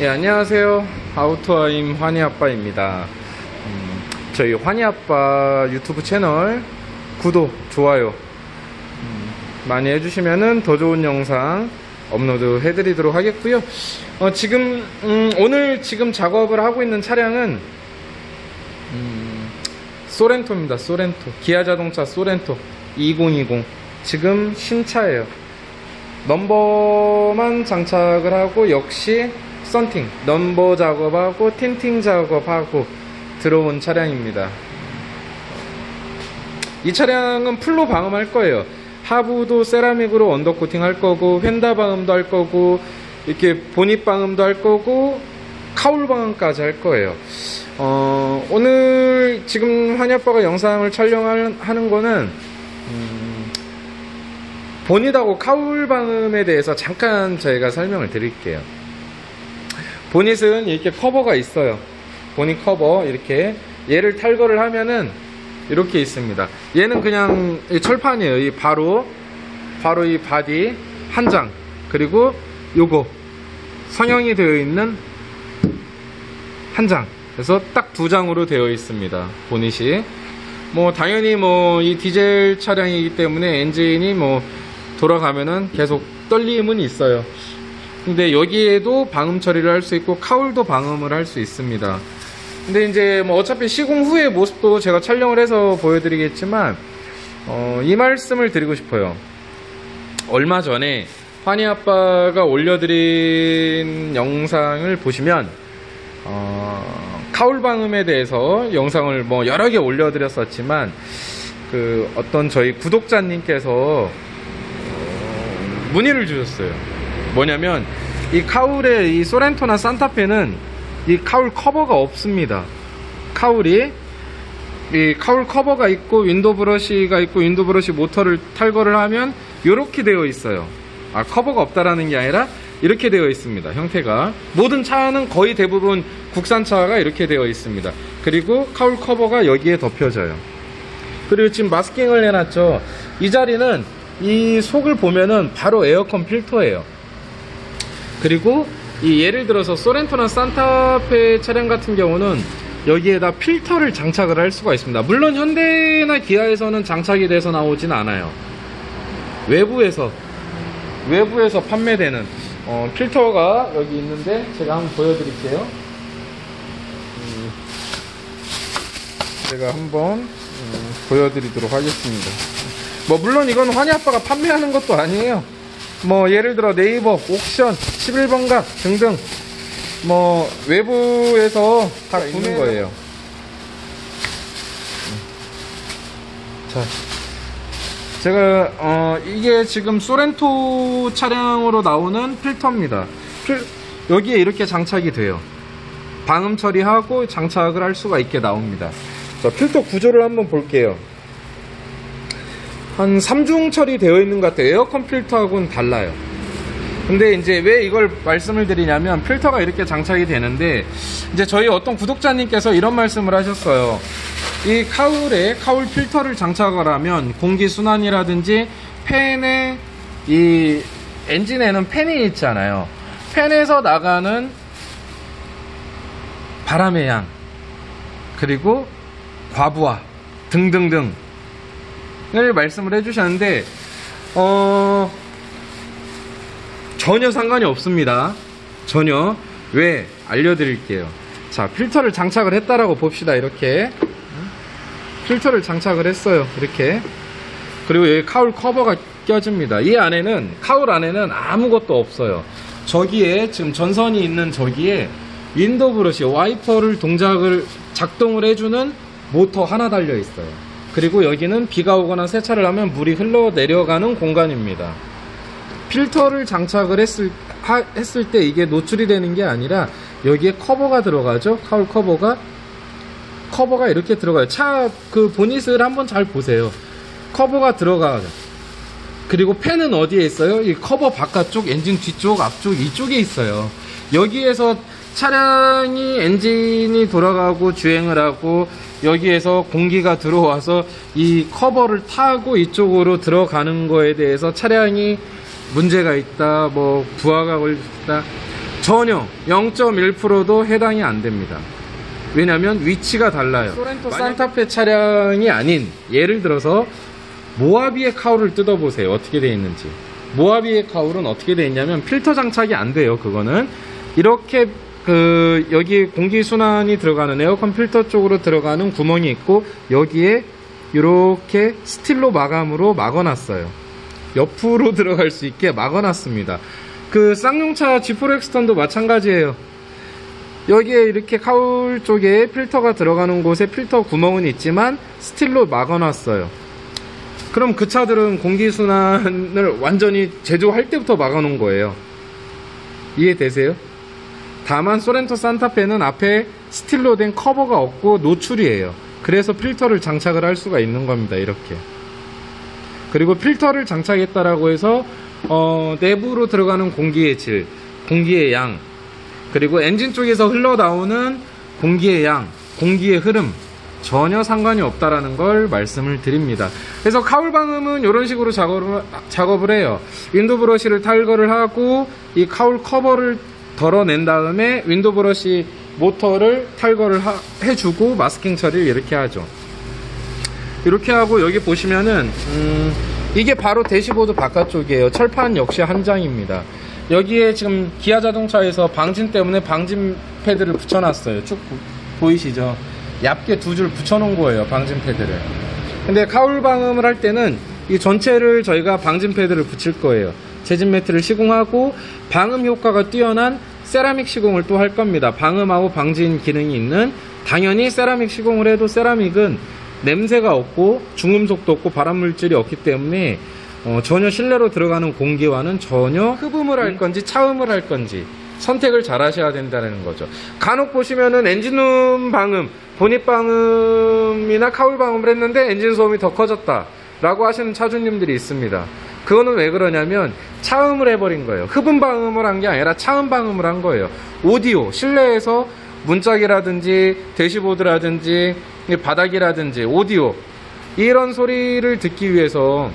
예, 안녕하세요. 아우토아임 환희아빠입니다. 저희 환희아빠 유튜브 채널 구독, 좋아요 많이 해주시면은 더 좋은 영상 업로드 해드리도록 하겠고요. 오늘 지금 작업을 하고 있는 차량은 소렌토입니다. 소렌토. 기아자동차 소렌토 2020. 지금 신차예요. 넘버만 장착을 하고 역시 썬팅, 넘버 작업하고 틴팅 작업하고 들어온 차량입니다. 이 차량은 풀로 방음할 거예요. 하부도 세라믹으로 언더코팅 할 거고, 휀다 방음도 할 거고, 이렇게 보닛 방음도 할 거고, 카울 방음까지 할 거예요. 오늘 지금 환희아빠가 영상을 촬영하는 거는 보닛하고 카울 방음에 대해서 잠깐 저희가 설명을 드릴게요. 보닛은 이렇게 커버가 있어요. 보닛 커버 이렇게 얘를 탈거를 하면은 이렇게 있습니다. 얘는 그냥 철판이에요. 이 바로 이 바디 한 장, 그리고 요거 성형이 되어 있는 한 장, 그래서 딱 두 장으로 되어 있습니다. 보닛이 당연히 이 디젤 차량이기 때문에 엔진이 돌아가면은 계속 떨림은 있어요. 근데 여기에도 방음 처리를 할 수 있고 카울도 방음을 할 수 있습니다. 근데 이제 어차피 시공 후의 모습도 제가 촬영을 해서 보여드리겠지만 이 말씀을 드리고 싶어요. 얼마 전에 환희아빠가 올려드린 영상을 보시면 카울 방음에 대해서 영상을 여러 개 올려드렸었지만 어떤 저희 구독자님께서 문의를 주셨어요. 뭐냐면 이 카울에, 이 소렌토나 산타페는 이 카울 커버가 없습니다. 이 카울 커버가 있고 윈도우 브러쉬가 있고 윈도우 브러쉬 모터를 탈거를 하면 이렇게 되어 있어요. 커버가 없다라는 게 아니라 이렇게 되어 있습니다. 형태가 모든 차는 거의 대부분 국산차가 이렇게 되어 있습니다. 그리고 카울 커버가 여기에 덮여져요. 그리고 지금 마스킹을 해놨죠. 이 자리는 이 속을 보면은 바로 에어컨 필터예요. 그리고 예를 들어서 소렌토나 산타페 차량 같은 경우는 여기에다 필터를 장착을 할 수가 있습니다. 물론 현대나 기아에서는 장착이 돼서 나오진 않아요. 외부에서 판매되는 필터가 여기 있는데 제가 한번 보여드릴게요. 제가 한번 보여드리도록 하겠습니다. 물론 이건 환희아빠가 판매하는 것도 아니에요. 예를 들어 네이버, 옥션, 11번가 등등 외부에서 다 있는 거예요. 자, 제가 이게 지금 소렌토 차량으로 나오는 필터입니다. 여기에 이렇게 장착이 돼요. 방음 처리하고 장착을 할 수가 있게 나옵니다. 자, 필터 구조를 한번 볼게요. 한 3중 처리되어 있는 것 같아요. 에어컨 필터하고는 달라요. 근데 이제 왜 이걸 말씀을 드리냐면, 필터가 이렇게 장착이 되는데 이제 저희 어떤 구독자님께서 이런 말씀을 하셨어요. 이 카울에 카울 필터를 장착을 하면 공기순환이라든지 팬에, 이 엔진에는 팬이 있잖아요. 팬에서 나가는 바람의 양, 그리고 과부하 등등등 을 말씀을 해주셨는데 전혀 상관이 없습니다. 전혀. 왜? 알려드릴게요. 자, 필터를 장착을 했다라고 봅시다. 이렇게 필터를 장착을 했어요. 이렇게. 그리고 여기 카울 커버가 껴집니다. 이 안에는, 카울 안에는 아무것도 없어요. 저기에 지금 전선이 있는 저기에 윈도우 브러쉬, 와이퍼를 작동을 해주는 모터 하나 달려 있어요. 그리고 여기는 비가 오거나 세차를 하면 물이 흘러내려가는 공간입니다. 필터를 장착을 했을 때 이게 노출이 되는 게 아니라 여기에 커버가 들어가죠. 카울 커버가 이렇게 들어가요. 차 보닛을 한번 잘 보세요. 커버가 들어가요. 그리고 팬은 어디에 있어요? 이 커버 바깥쪽, 엔진 뒤쪽, 앞쪽, 이쪽에 있어요. 여기에서 차량이 엔진이 돌아가고 주행을 하고 여기에서 공기가 들어와서 이 커버를 타고 이쪽으로 들어가는 거에 대해서 차량이 문제가 있다, 부하가 걸렸다, 전혀 0.1%도 해당이 안 됩니다. 왜냐면 위치가 달라요. 소렌토 산타페 차량이 아닌, 예를 들어서 모하비의 카울을 뜯어보세요. 어떻게 되어 있는지. 모하비의 카울은 어떻게 되어 있냐면 필터 장착이 안 돼요. 그거는 이렇게 여기 공기순환이 들어가는 에어컨 필터 쪽으로 들어가는 구멍이 있고, 여기에 이렇게 스틸로 마감으로 막아놨어요. 옆으로 들어갈 수 있게 막아놨습니다. 쌍용차 G4 엑스턴도 마찬가지예요. 여기에 이렇게 카울 쪽에 필터가 들어가는 곳에 필터 구멍은 있지만 스틸로 막아놨어요. 그럼 그 차들은 공기순환을 완전히 제조할 때부터 막아놓은 거예요. 이해되세요? 다만 소렌토 산타페는 앞에 스틸로 된 커버가 없고 노출이에요. 그래서 필터를 장착을 할 수가 있는 겁니다. 이렇게. 그리고 필터를 장착했다라고 해서 내부로 들어가는 공기의 질, 공기의 양, 그리고 엔진 쪽에서 흘러나오는 공기의 양, 공기의 흐름 전혀 상관이 없다라는 걸 말씀을 드립니다. 그래서 카울 방음은 이런 식으로 작업을 해요. 윈도우 브러쉬를 탈거를 하고 이 카울 커버를 덜어낸 다음에 윈도우 브러쉬 모터를 탈거를 해주고 마스킹 처리를 이렇게 하죠. 이렇게 하고 여기 보시면은 이게 바로 대시보드 바깥쪽이에요. 철판 역시 한 장입니다. 여기에 지금 기아 자동차에서 방진 때문에 방진 패드를 붙여놨어요. 쭉 보이시죠? 얇게 두 줄 붙여놓은 거예요. 방진 패드를. 근데 카울 방음을 할 때는 이 전체를 저희가 방진 패드를 붙일 거예요. 재진 매트를 시공하고 방음 효과가 뛰어난 세라믹 시공을 또 할 겁니다. 방음하고 방진 기능이 있는, 당연히 세라믹 시공을 해도 세라믹은 냄새가 없고 중금속도 없고 발암물질이 없기 때문에 전혀 실내로 들어가는 공기와는 전혀 흡음을 할 건지 차음을 할 건지 선택을 잘 하셔야 된다는 거죠. 간혹 보시면은 엔진룸 방음, 본닛 방음이나 카울 방음을 했는데 엔진 소음이 더 커졌다 라고 하시는 차주님들이 있습니다. 그거는 왜 그러냐면 차음을 해버린 거예요. 흡음 방음을 한 게 아니라 차음 방음을 한 거예요. 오디오, 실내에서 문짝이라든지 대시보드라든지 바닥이라든지 오디오, 이런 소리를 듣기 위해서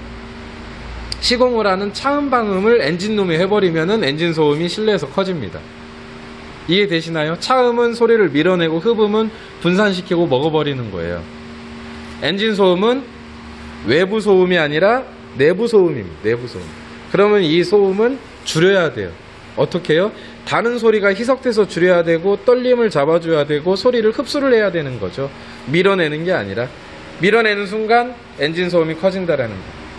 시공을 하는 차음 방음을 엔진룸에 해버리면은 엔진 소음이 실내에서 커집니다. 이해되시나요? 차음은 소리를 밀어내고 흡음은 분산시키고 먹어버리는 거예요. 엔진 소음은 외부 소음이 아니라 내부 소음입니다. 내부 소음. 그러면 이 소음은 줄여야 돼요. 어떻게 해요? 다른 소리가 희석돼서 줄여야 되고 떨림을 잡아줘야 되고 소리를 흡수를 해야 되는 거죠. 밀어내는 게 아니라. 밀어내는 순간 엔진 소음이 커진다라는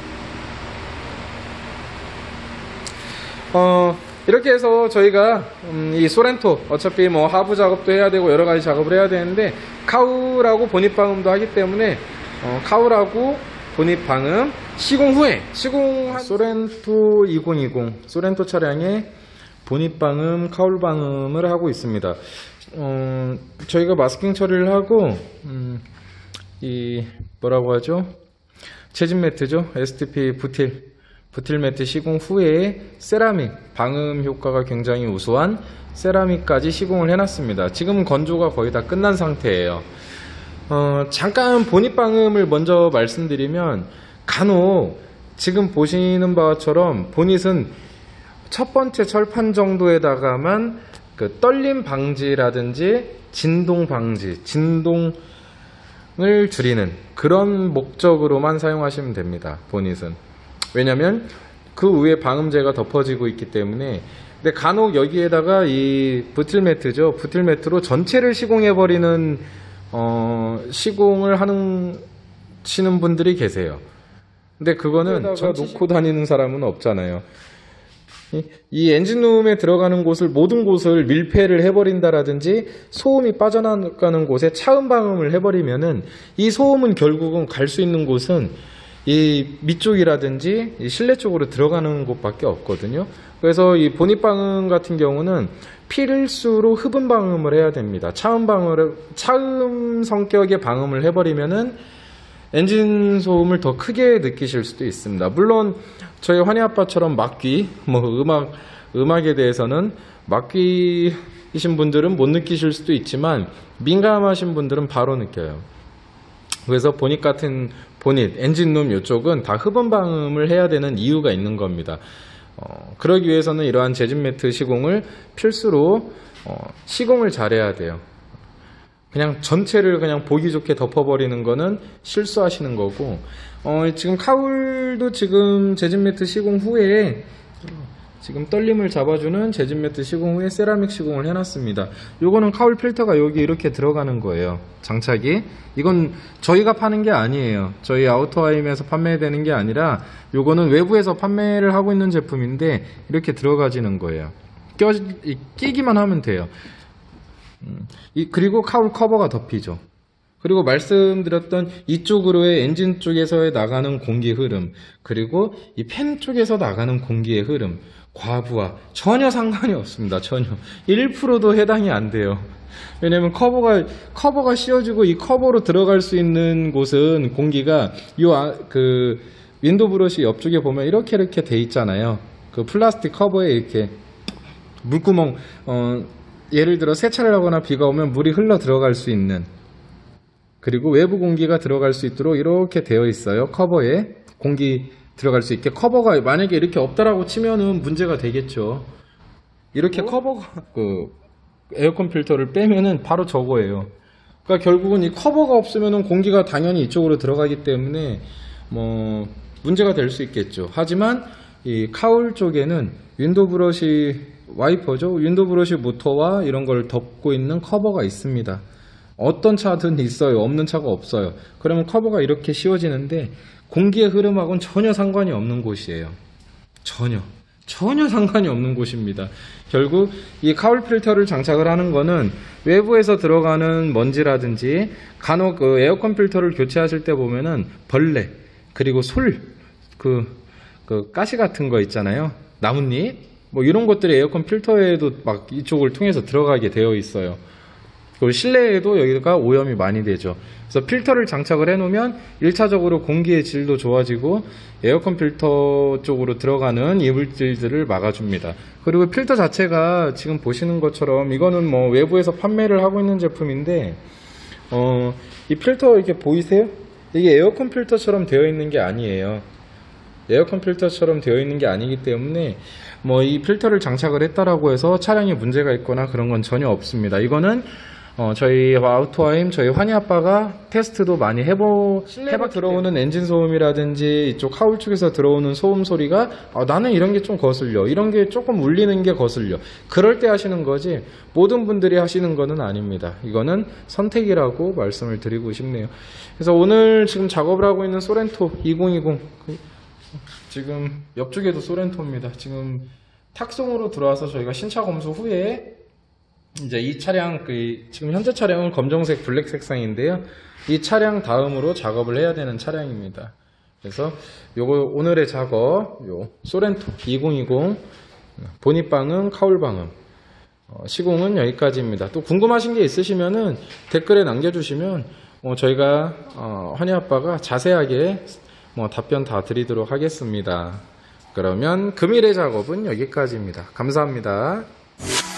거. 이렇게 해서 저희가 이 소렌토, 어차피 뭐 하부 작업도 해야 되고 여러 가지 작업을 해야 되는데 카울하고 본닛 방음도 하기 때문에 카울하고 본닛 방음 시공 후에 시공한 소렌토 2020 소렌토 차량의 본닛 방음, 카울 방음을 하고 있습니다. 저희가 마스킹 처리를 하고 이 뭐라고 하죠? 재진 매트죠. STP 부틸 매트 시공 후에 세라믹 방음 효과가 굉장히 우수한 세라믹까지 시공을 해놨습니다. 지금 건조가 거의 다 끝난 상태예요. 잠깐 본닛 방음을 먼저 말씀드리면, 간혹 지금 보시는 바처럼 본닛은 첫 번째 철판 정도에다가만 그 떨림 방지라든지 진동 방지, 진동을 줄이는 그런 목적으로만 사용하시면 됩니다. 본닛은. 왜냐면 그 위에 방음재가 덮어지고 있기 때문에. 근데 간혹 여기에다가 이 부틸 매트죠. 부틸 매트로 전체를 시공해버리는 시공을 하시는 분들이 계세요. 근데 그거는 놓고 다니는 사람은 없잖아요. 이 엔진룸에 들어가는 곳을, 모든 곳을 밀폐를 해버린다라든지 소음이 빠져나가는 곳에 차음 방음을 해버리면은 이 소음은 결국은 갈 수 있는 곳은 이 밑쪽이라든지 이 실내 쪽으로 들어가는 곳밖에 없거든요. 그래서 이 본닛 방음 같은 경우는 필수로 흡음 방음을 해야 됩니다. 차음 성격의 방음을 해버리면은 엔진 소음을 더 크게 느끼실 수도 있습니다. 물론 저희 환희 아빠처럼 막귀, 음악에 대해서는 막귀이신 분들은 못 느끼실 수도 있지만 민감하신 분들은 바로 느껴요. 그래서 본닛, 엔진룸 이쪽은 다 흡음 방음을 해야 되는 이유가 있는 겁니다. 그러기 위해서는 이러한 재진 매트 시공을 필수로 시공을 잘해야 돼요. 그냥 전체를 그냥 보기 좋게 덮어버리는 거는 실수하시는 거고, 지금 카울도 지금 재진 매트 시공 후에 지금 떨림을 잡아주는 재진 매트 시공 후에 세라믹 시공을 해놨습니다. 요거는 카울 필터가 여기 이렇게 들어가는 거예요. 장착이. 이건 저희가 파는 게 아니에요. 저희 아우토하임에서 판매되는 게 아니라 요거는 외부에서 판매를 하고 있는 제품인데 이렇게 들어가지는 거예요. 끼기만 하면 돼요. 그리고 카울 커버가 덮이죠. 그리고 말씀드렸던 이쪽으로의 엔진 쪽에서의 나가는 공기 흐름, 그리고 이 팬 쪽에서 나가는 공기의 흐름, 과부하 전혀 상관이 없습니다. 전혀 1%도 해당이 안 돼요. 왜냐면 커버가 씌워지고 이 커버로 들어갈 수 있는 곳은 공기가 그 윈도우 브러쉬 옆쪽에 보면 이렇게 돼 있잖아요. 그 플라스틱 커버에 이렇게 물구멍, 예를 들어 세차를 하거나 비가 오면 물이 흘러 들어갈 수 있는, 그리고 외부 공기가 들어갈 수 있도록 이렇게 되어 있어요. 커버에 공기 들어갈 수 있게. 커버가 만약에 이렇게 없다라고 치면은 문제가 되겠죠. 이렇게 커버가 그 에어컨 필터를 빼면은 바로 저거예요. 그러니까 결국은 이 커버가 없으면은 공기가 당연히 이쪽으로 들어가기 때문에 뭐 문제가 될 수 있겠죠. 하지만 이 카울 쪽에는 윈도우 브러쉬 와이퍼죠. 윈도우 브러쉬 모터와 이런 걸 덮고 있는 커버가 있습니다. 어떤 차든 있어요. 없는 차가 없어요. 그러면 커버가 이렇게 씌워지는데 공기의 흐름하고는 전혀 상관이 없는 곳이에요. 전혀 상관이 없는 곳입니다. 결국 이 카울 필터를 장착을 하는 거는 외부에서 들어가는 먼지라든지, 간혹 그 에어컨 필터를 교체하실 때 보면은 벌레, 그리고 그 가시 같은 거 있잖아요. 나뭇잎, 뭐 이런 것들이 에어컨 필터에도 막 이쪽을 통해서 들어가게 되어 있어요. 그리고 실내에도 여기가 오염이 많이 되죠. 그래서 필터를 장착을 해놓으면 1차적으로 공기의 질도 좋아지고 에어컨 필터 쪽으로 들어가는 이물질들을 막아줍니다. 그리고 필터 자체가 지금 보시는 것처럼 이거는 뭐 외부에서 판매를 하고 있는 제품인데, 이 필터 이렇게 보이세요? 이게 에어컨 필터처럼 되어 있는 게 아니에요. 에어컨 필터처럼 되어 있는 게 아니기 때문에 뭐 이 필터를 장착을 했다라고 해서 차량에 문제가 있거나 그런 건 전혀 없습니다. 이거는 저희 아우토하임, 저희 환희 아빠가 테스트도 많이 해봐 들어오는 엔진 소음이라든지 이쪽 하울 쪽에서 들어오는 소음 소리가 나는 이런 게 좀 거슬려, 이런 게 조금 울리는 게 거슬려, 그럴 때 하시는 거지 모든 분들이 하시는 거는 아닙니다. 이거는 선택이라고 말씀을 드리고 싶네요. 그래서 오늘 지금 작업을 하고 있는 소렌토 2020, 지금 옆쪽에도 소렌토입니다. 지금 탁송으로 들어와서 저희가 신차 검수 후에 이제 이 차량, 지금 현재 차량은 검정색 블랙 색상인데요. 이 차량 다음으로 작업을 해야 되는 차량입니다. 그래서 요거 오늘의 작업, 요 소렌토 2020 보닛방음, 카울방음 시공은 여기까지입니다. 또 궁금하신 게 있으시면은 댓글에 남겨주시면 저희가 환희 아빠가 자세하게 답변 다 드리도록 하겠습니다. 그러면 금일의 작업은 여기까지입니다. 감사합니다.